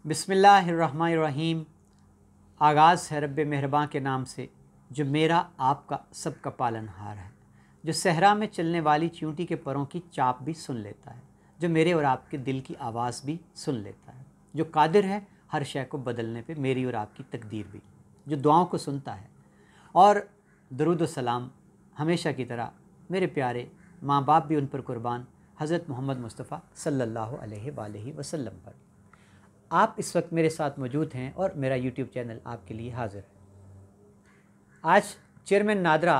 बिस्मिल्लाहिर्रहमानिर्रहीम। आगाज़ है रब्बे मेहरबान के नाम से जो मेरा आपका सबका पालनहार है, जो सहरा में चलने वाली चींटी के परों की चाप भी सुन लेता है, जो मेरे और आपके दिल की आवाज़ भी सुन लेता है, जो कादिर है हर शय को बदलने पे मेरी और आपकी तकदीर भी, जो दुआओं को सुनता है। और दरूद व सलाम हमेशा की तरह मेरे प्यारे माँ बाप भी उन पर कुर्बान हज़रत मोहम्मद मुस्तफ़ा सल्लल्लाहु अलैहि वसल्लम पर। आप इस वक्त मेरे साथ मौजूद हैं और मेरा यूट्यूब चैनल आपके लिए हाज़िर है। आज चेयरमैन नादरा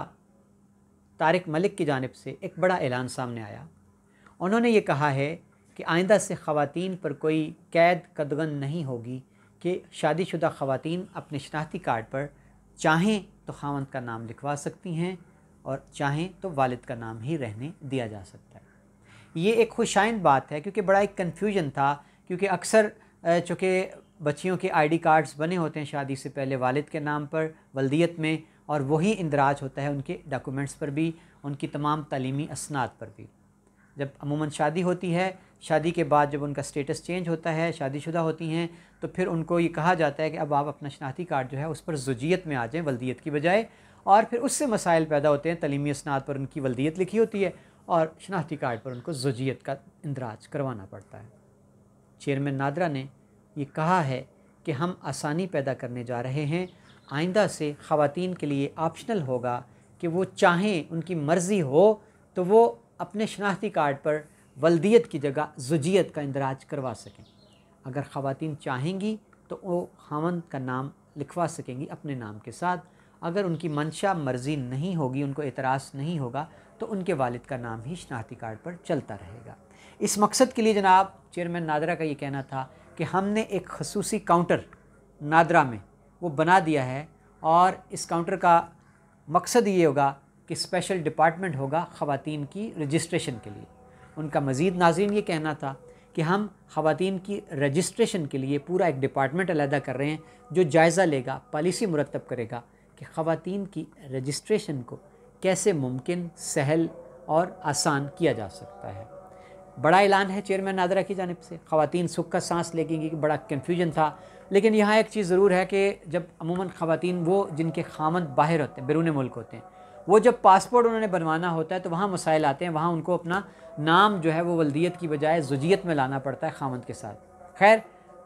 तारिक मलिक की जानिब से एक बड़ा ऐलान सामने आया। उन्होंने ये कहा है कि आइंदा से ख़वातीन पर कोई कैद कदगन नहीं होगी कि शादीशुदा ख़वातीन अपने शनाख्ती कार्ड पर चाहें तो ख़ावंद का नाम लिखवा सकती हैं और चाहें तो वालिद का नाम ही रहने दिया जा सकता है। ये एक खुशाइंद बात है क्योंकि बड़ा एक कन्फ्यूजन था, क्योंकि अक्सर चूँकि बच्चियों के आईडी कार्ड्स बने होते हैं शादी से पहले वालिद के नाम पर वलदीत में, और वही इंदराज होता है उनके डॉक्यूमेंट्स पर भी, उनकी तमाम तालीमी असनाद पर भी। जब अमूमन शादी होती है, शादी के बाद जब उनका स्टेटस चेंज होता है, शादीशुदा होती हैं, तो फिर उनको ये कहा जाता है कि अब आप अपना शनाख्ती कार्ड जो है उस पर ज़ोजियत में आ जाएँ वलदीत की बजाय। और फिर उससे मसाइल पैदा होते हैं, तालीमी असनाद पर उनकी वलदीत लिखी होती है और शनाख्ती कार्ड पर उनको ज़ोजियत का इंदराज करवाना पड़ता है। चेयरमैन नादरा ने ये कहा है कि हम आसानी पैदा करने जा रहे हैं। आइंदा से ख़वातीन के लिए ऑप्शनल होगा कि वो चाहें, उनकी मर्ज़ी हो तो वो अपने शनाख्ती कार्ड पर वलदीत की जगह ज़ोजियत का इंदराज करवा सकें। अगर ख़वातीन चाहेंगी तो वो ख़ावंद का नाम लिखवा सकेंगी अपने नाम के साथ। अगर उनकी मंशा मर्ज़ी नहीं होगी, उनको एतराज़ नहीं होगा, तो उनके वालिद का नाम ही शनाख्ती कार्ड पर चलता रहेगा। इस मकसद के लिए जनाब चेयरमैन नादरा का ये कहना था कि हमने एक खसूसी काउंटर नादरा में वो बना दिया है, और इस काउंटर का मकसद ये होगा कि स्पेशल डिपार्टमेंट होगा ख़वातीन की रजिस्ट्रेशन के लिए। उनका मज़ीद नाज़रीन ये कहना था कि हम ख़वातीन की रजिस्ट्रेशन के लिए पूरा एक डिपार्टमेंट अलहदा कर रहे हैं जो जायज़ा लेगा, पॉलिसी मुरतब करेगा कि ख़वातीन की रजिस्ट्रेशन को कैसे मुमकिन, सहल और आसान किया जा सकता है। बड़ा ऐलान है चेयरमैन नादरा की जानिब से। ख़वातीन सुख का सांस लेंगी कि बड़ा कन्फ्यूजन था, लेकिन यहाँ एक चीज़ ज़रूर है कि जब अमूमन ख़वातीन वो जिनके ख़ावंद बाहर होते हैं, बैरून मुल्क होते हैं, वो जब पासपोर्ट उन्होंने बनवाना होता है तो वहाँ मसाइल आते हैं, वहाँ उनको अपना नाम जो है वो वलदीत की बजाय ज़ोजियत में लाना पड़ता है ख़ावंद के साथ। खैर,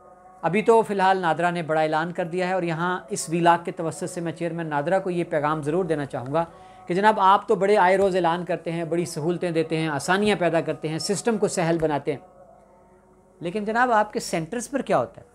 अभी तो फ़िलहाल नादरा ने बड़ा ऐलान कर दिया है, और यहाँ इस वीलाग के तवस्सुत से मैं चेयरमैन नादरा को ये पैगाम ज़रूर देना चाहूँगा कि जनाब आप तो बड़े आए रोज़ ऐलान करते हैं, बड़ी सहूलतें देते हैं, आसानियाँ पैदा करते हैं, सिस्टम को सहल बनाते हैं, लेकिन जनाब आपके सेंटर्स पर क्या होता है?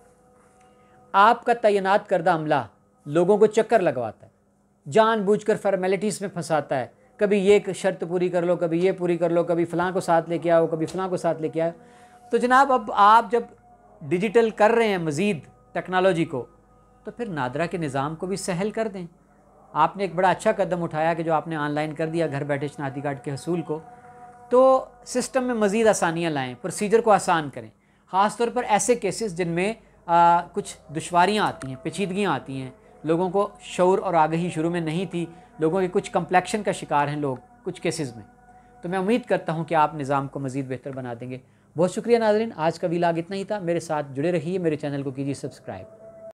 आपका तैनात करदा अमला लोगों को चक्कर लगवाता है, जानबूझकर फॉर्मेलिटीज़ में फंसाता है। कभी ये शर्त पूरी कर लो, कभी ये पूरी कर लो, कभी फ़लाँ को साथ लेके आओ, कभी फ़लाँ को साथ लेके आओ। तो जनाब अब आप जब डिजिटल कर रहे हैं मज़ीद टेक्नोलॉजी को, तो फिर नादरा के निज़ाम को भी सहल कर दें। आपने एक बड़ा अच्छा कदम उठाया कि जो आपने ऑनलाइन कर दिया घर बैठे शनाख्ती कार्ड के हसूल को, तो सिस्टम में मज़ीद आसानियाँ लाएँ, प्रोसीजर को आसान करें। ख़ास तौर पर ऐसे केसेस जिनमें कुछ दुश्वारियाँ आती हैं, पेचीदगियाँ आती हैं, लोगों को शऊर और आगही शुरू में नहीं थी, लोगों के कुछ कम्प्लेक्शन का शिकार हैं लोग कुछ केसेस में। तो मैं उम्मीद करता हूँ कि आप निज़ाम को मज़ीद बेहतर बना देंगे। बहुत शुक्रिया नाज़रीन, आज का वीलाग इतना ही था। मेरे साथ जुड़े रहिए, मेरे चैनल को कीजिए सब्सक्राइब।